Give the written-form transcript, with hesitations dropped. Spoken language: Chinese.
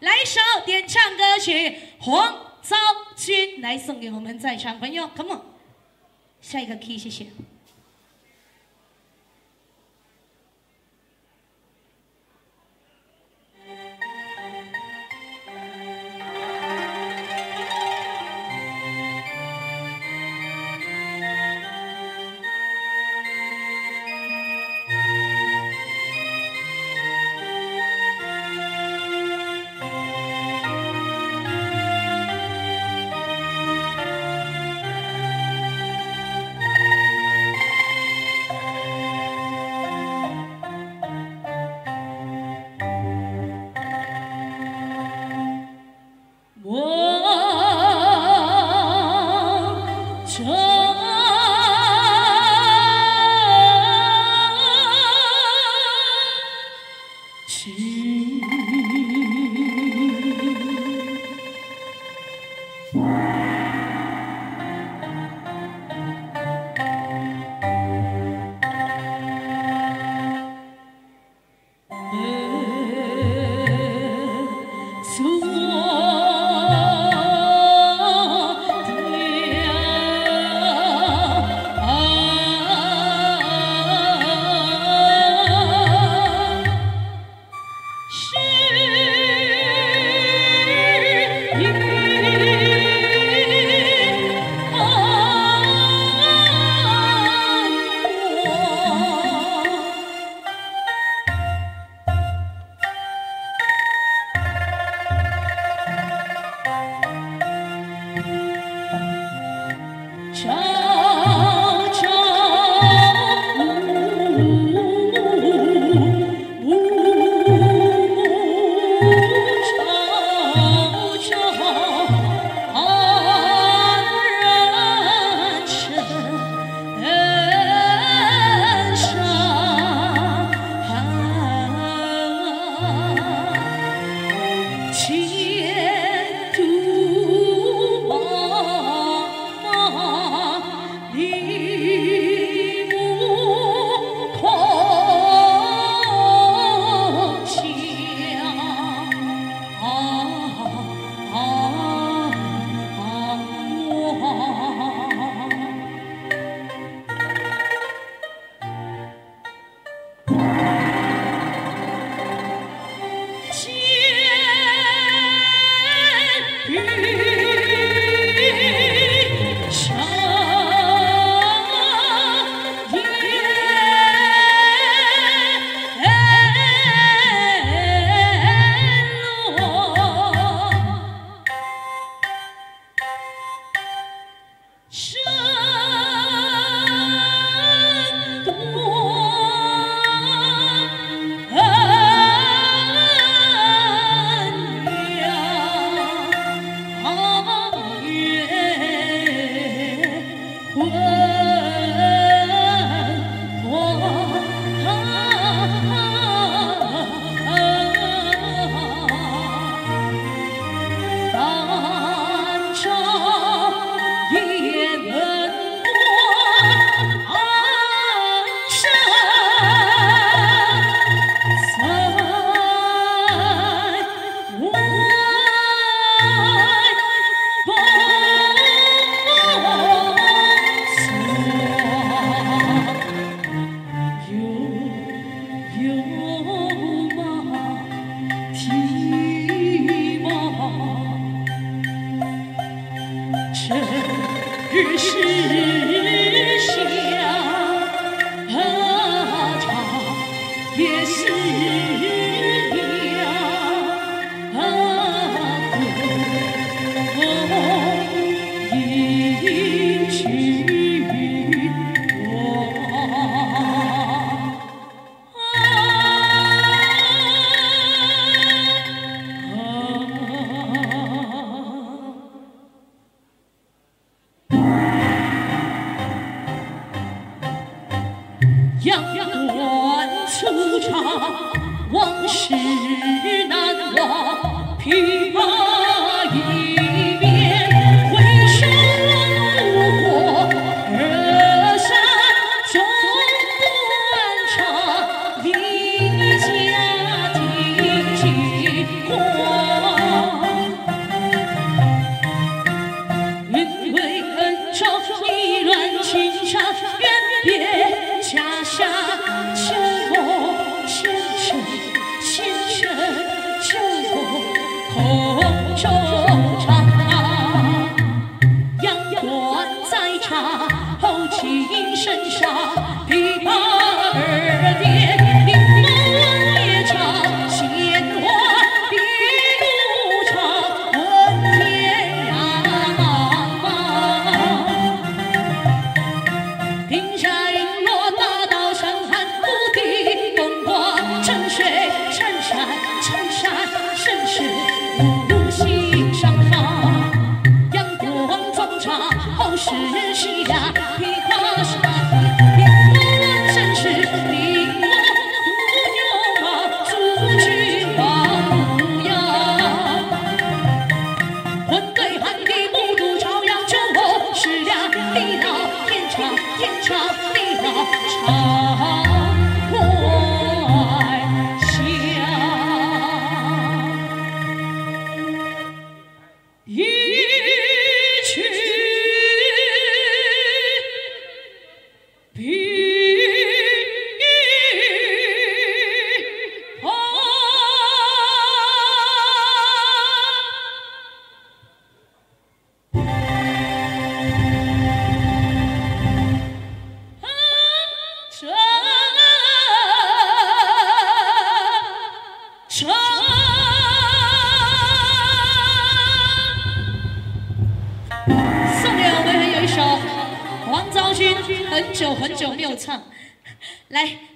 来一首点唱歌曲《黄昭君》，来送给我们在场朋友 ，Come on， 下一个 key， 谢谢。 红收场，阳关在唱，后琴声上，琵琶耳边，铃门也唱，鲜花别路长，问天涯茫茫。平山陨落，大道上寒谷地，风光沉水沉山，沉山盛世无心上方。阳光总长，后世夕阳，琵琶声，平凡盛世，令我无忧啊，祝君王无恙。混对汉地，不渡朝阳，酒后是两地老，天长天长地老长怀乡。一曲琵琶。送给我们有一首黄昭君，很久没有唱，来。